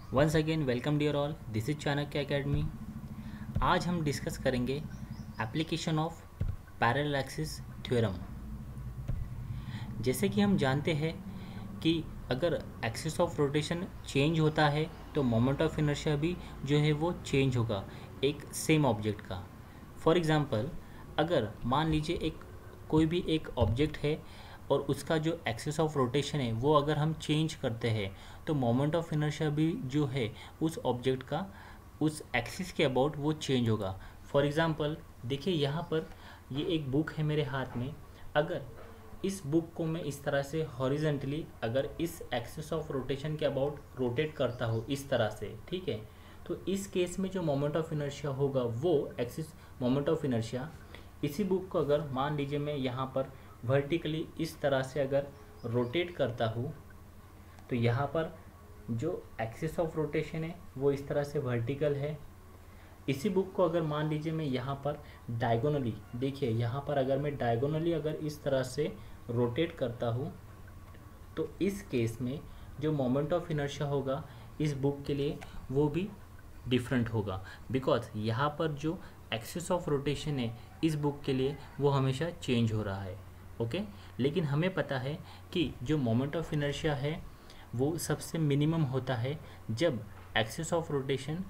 Once again welcome dear all, this is Chanakya academy. आज हम discuss करेंगे application of parallel axis theorem. जैसे कि हम जानते हैं कि अगर एक्सिस ऑफ रोटेशन चेंज होता है तो मोमेंट ऑफ इनर्शिया भी जो है वो चेंज होगा एक सेम ऑब्जेक्ट का। फॉर एग्जांपल, अगर मान लीजिए कोई भी एक ऑब्जेक्ट है और उसका जो एक्सिस ऑफ रोटेशन है वो अगर हम चेंज करते हैं तो मोमेंट ऑफ इनर्शिया भी जो है उस ऑब्जेक्ट का उस एक्सिस के अबाउट वो चेंज होगा। फॉर एग्जांपल देखिए, यहाँ पर ये एक बुक है मेरे हाथ में। अगर इस बुक को मैं इस तरह से हॉरिजेंटली अगर इस एक्सिस ऑफ रोटेशन के अबाउट रोटेट करता हूँ इस तरह से, ठीक है, तो इस केस में जो मोमेंट ऑफ इनर्शिया होगा वो एक्सिस मोमेंट ऑफ इनर्शिया इसी बुक को अगर मान लीजिए मैं यहाँ पर वर्टिकली इस तरह से अगर रोटेट करता हूँ तो यहाँ पर जो एक्सिस ऑफ रोटेशन है वो इस तरह से वर्टिकल है। इसी बुक को अगर मान लीजिए मैं यहाँ पर डायगोनली, देखिए यहाँ पर अगर मैं डायगोनली अगर इस तरह से रोटेट करता हूँ तो इस केस में जो मोमेंट ऑफ इनर्शिया होगा इस बुक के लिए वो भी डिफरेंट होगा, बिकॉज यहाँ पर जो एक्सिस ऑफ रोटेशन है इस बुक के लिए वो हमेशा चेंज हो रहा है। ओके, लेकिन हमें पता है कि जो मोमेंट ऑफ इनर्शिया है वो सबसे मिनिमम होता है जब एक्सिस ऑफ रोटेशन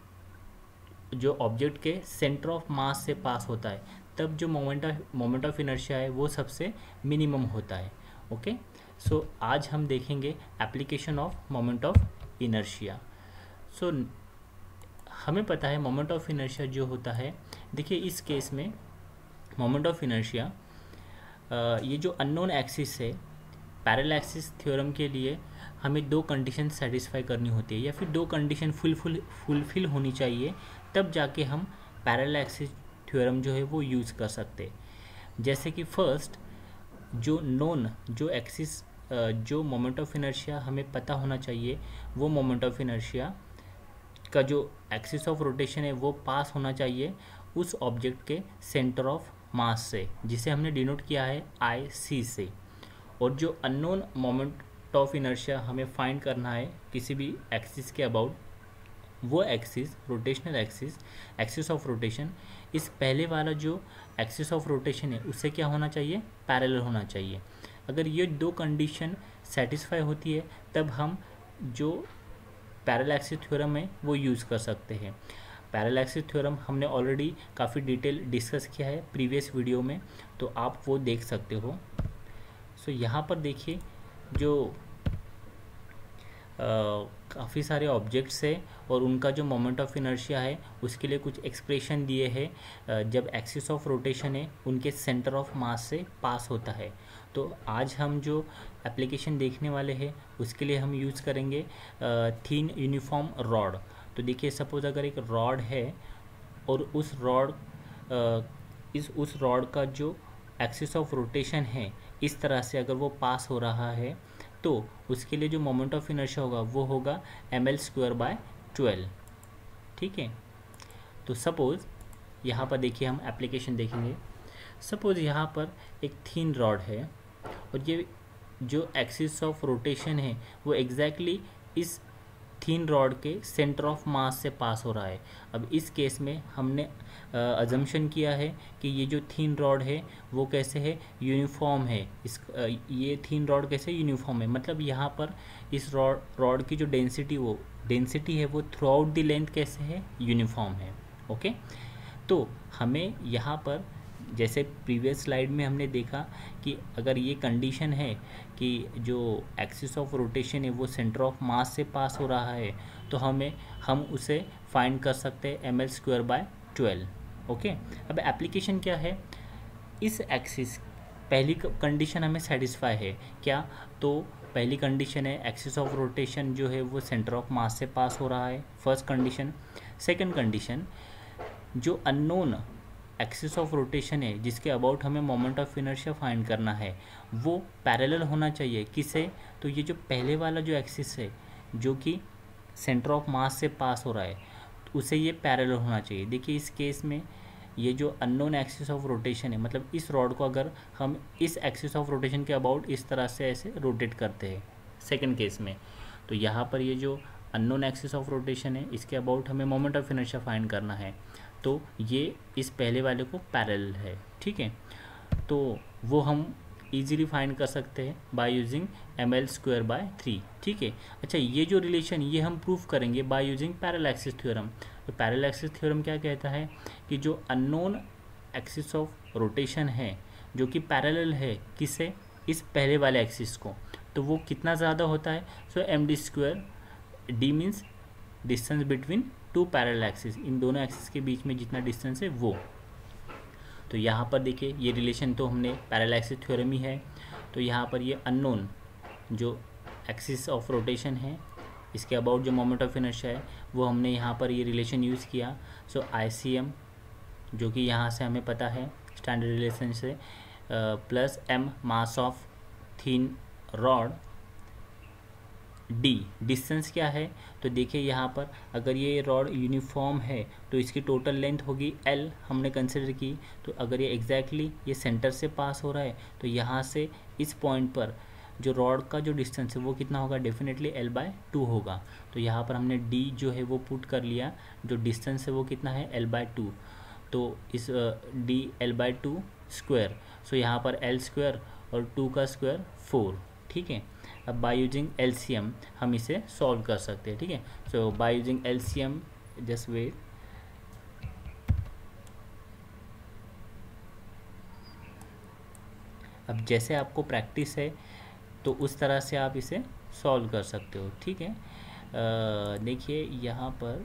जो ऑब्जेक्ट के सेंटर ऑफ मास से पास होता है, तब जो मोमेंट ऑफ इनर्शिया है वो सबसे मिनिमम होता है। ओके, सो आज हम देखेंगे application of moment of inertia. So हमें पता है मोमेंट ऑफ इनर्शिया जो होता है, देखिए इस केस में मोमेंट ऑफ इनर्शिया ये जो अननोन एक्सिस है, पैरेलल एक्सिस थ्योरम के लिए हमें दो कंडीशन सेटिस्फाई करनी होती है या फिर दो कंडीशन फुलफिल होनी चाहिए, तब जाके हम पैरेलल एक्सिस थ्योरम जो है वो यूज़ कर सकते। जैसे कि फर्स्ट जो नोन जो एक्सिस जो मोमेंट ऑफ इनर्शिया हमें पता होना चाहिए, वो मोमेंट ऑफ इनर्शिया का जो एक्सिस ऑफ रोटेशन है वो पास होना चाहिए उस ऑब्जेक्ट के सेंटर ऑफ मास से, जिसे हमने डिनोट किया है IC से। और जो अननोन मोमेंट ऑफ इनर्शिया हमें फाइंड करना है किसी भी एक्सिस के अबाउट, वो axis rotational axis of rotation, इस पहले वाला जो एक्सिस ऑफ रोटेशन है उससे क्या होना चाहिए, पैरेलल होना चाहिए। अगर ये दो कंडीशन सेटिस्फाई होती है तब हम जो पैरेलल एक्सिस थ्योरम है वो यूज़ कर सकते हैं। पैरेलल एक्सिस थ्योरम हमने ऑलरेडी काफ़ी डिटेल डिस्कस किया है प्रीवियस वीडियो में, तो आप वो देख सकते हो। सो यहाँ पर देखिए जो काफ़ी सारे ऑब्जेक्ट्स है और उनका जो मोमेंट ऑफ इनर्शिया है उसके लिए कुछ एक्सप्रेशन दिए हैं जब एक्सिस ऑफ रोटेशन है उनके सेंटर ऑफ मास से पास होता है। तो आज हम जो एप्लीकेशन देखने वाले हैं उसके लिए हम यूज़ करेंगे थिन यूनिफॉर्म रॉड। तो देखिए, सपोज अगर एक रॉड है और उस रॉड का जो एक्सिस ऑफ रोटेशन है इस तरह से अगर वो पास हो रहा है तो उसके लिए जो मोमेंट ऑफ इनर्शिया होगा वो होगा mL²/12। ठीक है, तो सपोज़ यहाँ पर देखिए हम एप्लीकेशन देखेंगे। सपोज़ यहाँ पर एक थिन रॉड है और ये जो एक्सिस ऑफ रोटेशन है वो एग्जैक्टली इस थिन रॉड के सेंटर ऑफ मास से पास हो रहा है। अब इस केस में हमने अजम्पशन किया है कि ये जो थिन रॉड है वो कैसे है, यूनिफॉर्म है। ये थिन रॉड कैसे यूनिफॉर्म है, मतलब यहाँ पर इस रॉड की जो डेंसिटी है वो थ्रू आउट द लेंथ कैसे है, यूनिफॉर्म है। ओके, तो हमें यहाँ पर जैसे प्रीवियस स्लाइड में हमने देखा कि अगर ये कंडीशन है कि जो एक्सिस ऑफ रोटेशन है वो सेंटर ऑफ मास से पास हो रहा है तो हम उसे फाइंड कर सकते हैं mL²/12। ओके, अब एप्लीकेशन क्या है, इस एक्सिस पहली कंडीशन हमें सेटिस्फाई है क्या, तो पहली कंडीशन है एक्सिस ऑफ रोटेशन जो है वो सेंटर ऑफ मास से पास हो रहा है, फर्स्ट कंडीशन। सेकंड कंडीशन, जो अननोन एक्सिस ऑफ रोटेशन है जिसके अबाउट हमें मोमेंट ऑफ इनर्शिया फाइंड करना है वो पैरेलल होना चाहिए किसे, तो ये जो पहले वाला जो एक्सिस है जो कि सेंटर ऑफ मास से पास हो रहा है उसे ये पैरेलल होना चाहिए। देखिए इस केस में ये जो अननोन एक्सिस ऑफ रोटेशन है, मतलब इस रॉड को अगर हम इस एक्सिस ऑफ रोटेशन के अबाउट इस तरह से ऐसे रोटेट करते हैं सेकंड केस में, तो यहाँ पर ये जो अननोन एक्सिस ऑफ रोटेशन है, इसके अबाउट हमें मोमेंट ऑफ इनर्शिया फाइंड करना है, तो ये इस पहले वाले को पैरेलल है, ठीक है। तो वो हम इजीली फाइंड कर सकते हैं बाय यूजिंग ml²/3, ठीक है। अच्छा, ये जो रिलेशन ये हम प्रूव करेंगे by using parallel axis theorem. तो पैरेलल एक्सिस थ्योरम क्या कहता है कि जो अननोन एक्सिस ऑफ रोटेशन है जो कि पैरेलल है किसे, इस पहले वाले एक्सिस को, तो वो कितना ज़्यादा होता है। So md², d means distance between two parallel axis, इन दोनों एक्सिस के बीच में जितना डिस्टेंस है वो। तो यहाँ पर देखिए ये रिलेशन तो हमने पैरेलल एक्सिस थ्योरम ही है। तो यहाँ पर ये अननोन जो एक्सिस ऑफ रोटेशन है इसके अबाउट जो मोमेंट ऑफ इनर्शिया है वो हमने यहाँ पर ये रिलेशन यूज़ किया। सो ICM जो कि यहाँ से हमें पता है स्टैंडर्ड रिलेशन से, plus m mass of thin rod, d distance क्या है। तो देखिए यहाँ पर अगर ये रॉड यूनिफॉर्म है तो इसकी टोटल लेंथ होगी l, हमने कंसिडर की। तो अगर ये एग्जैक्टली ये सेंटर से पास हो रहा है तो यहाँ से इस पॉइंट पर जो रॉड का जो डिस्टेंस है वो कितना होगा, डेफिनेटली l/2 होगा। तो यहाँ पर हमने d जो है वो पुट कर लिया, जो डिस्टेंस है वो कितना है l/2, तो इस d l/2 स्क्वायर। सो यहाँ पर l² और 2 का स्क्वायर 4, ठीक है। अब बाय यूजिंग LCM हम इसे सॉल्व कर सकते हैं, ठीक है। So by using LCM just wait, अब जैसे आपको प्रैक्टिस है तो उस तरह से आप इसे सॉल्व कर सकते हो, ठीक है। देखिए यहाँ पर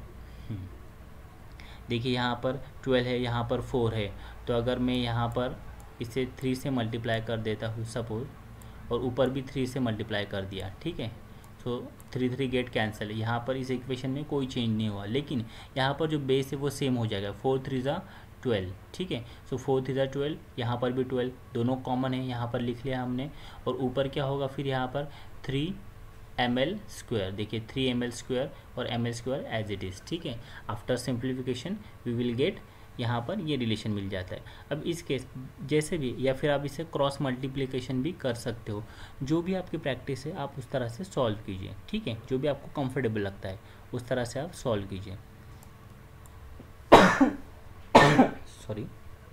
देखिए यहाँ पर 12 है, यहाँ पर 4 है। तो अगर मैं यहाँ पर इसे 3 से मल्टीप्लाई कर देता हूँ सपोज, और ऊपर भी 3 से मल्टीप्लाई कर दिया, ठीक है। तो 3 गेट कैंसिल है, यहाँ पर इस इक्वेशन में कोई चेंज नहीं हुआ, लेकिन यहाँ पर जो बेस है वो सेम हो जाएगा, 4 3 12, ठीक है। सो 4 3 12, यहाँ पर भी 12, दोनों कॉमन है, यहाँ पर लिख लिया हमने। और ऊपर क्या होगा फिर यहाँ पर 3ml², देखिए 3ml² और ml² एज इट इज़, ठीक है। After simplification we will get, यहाँ पर ये रिलेशन मिल जाता है। अब इस केस जैसे भी, या फिर आप इसे क्रॉस मल्टीप्लिकेशन भी कर सकते हो, जो भी आपकी प्रैक्टिस है आप उस तरह से सॉल्व कीजिए, ठीक है। जो भी आपको कंफर्टेबल लगता है उस तरह से आप सॉल्व कीजिए। Sorry,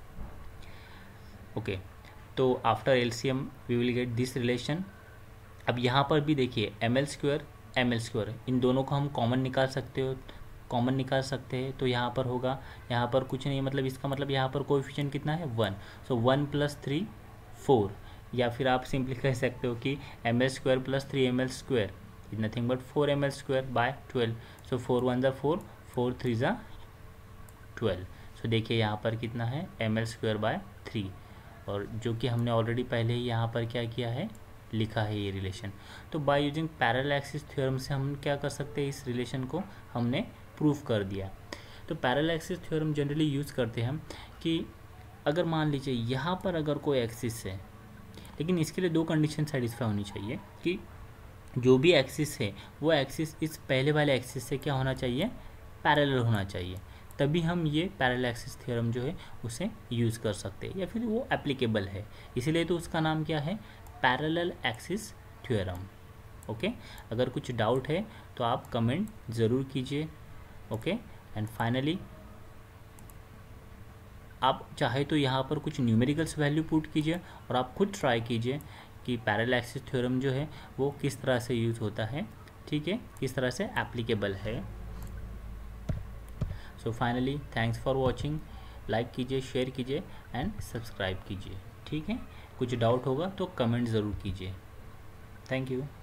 okay. तो after LCM we will get this relation. अब यहाँ पर भी देखिए ml², इन दोनों को हम कॉमन निकाल सकते हैं। तो यहाँ पर होगा, यहाँ पर कुछ नहीं, मतलब इसका मतलब यहाँ पर कोएफिशिएंट कितना है 1। सो 1 + 3 4, या फिर आप सिंपली कह सकते हो कि ml² + 3ml² is nothing but 4ml²/12। So 4 1 = 4, 4 3 = 12। So देखिए यहाँ पर कितना है ml²/3, और जो कि हमने ऑलरेडी पहले ही यहाँ पर क्या किया है, लिखा है ये रिलेशन। तो by using parallel axis theorem से हम क्या कर सकते हैं, इस रिलेशन को हमने प्रूफ कर दिया। तो parallel axis theorem generally use करते हैं हम कि अगर मान लीजिए यहाँ पर अगर कोई एक्सिस है, लेकिन इसके लिए 2 कंडीशन सेटिस्फाई होनी चाहिए कि जो भी एक्सिस है वो एक्सिस इस पहले वाले एक्सिस से क्या होना चाहिए, पैरेलल होना चाहिए, तभी हम ये पैरेलल एक्सिस थ्योरम जो है उसे यूज़ कर सकते हैं, या फिर वो एप्लीकेबल है, इसीलिए तो उसका नाम क्या है, पैरेलल एक्सिस थ्योरम। ओके, अगर कुछ डाउट है तो आप कमेंट ज़रूर कीजिए। ओके, एंड फाइनली आप चाहे तो यहाँ पर कुछ न्यूमेरिकल्स वैल्यू पुट कीजिए और आप खुद ट्राई कीजिए कि पैरेलल एक्सिस थ्योरम जो है वो किस तरह से यूज़ होता है, ठीक है, किस तरह से एप्लीकेबल है। So finally thanks for watching, like कीजिए, शेयर कीजिए एंड सब्सक्राइब कीजिए, ठीक है। कुछ डाउट होगा तो कमेंट ज़रूर कीजिए। Thank you.